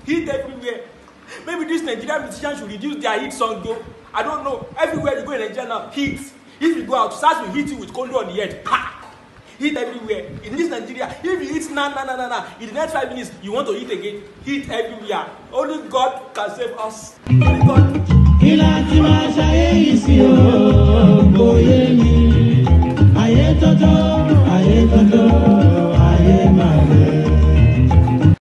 Hit everywhere. Maybe this Nigerian musician should reduce their hit song though. I don't know. Everywhere you go in Nigeria now, hit. If you go out, SARS will hit you with condo on the head. Ha! Hit everywhere. In this Nigeria, if you hit na, in the next 5 minutes, you want to hit again. Hit everywhere. Only God can save us. Only God.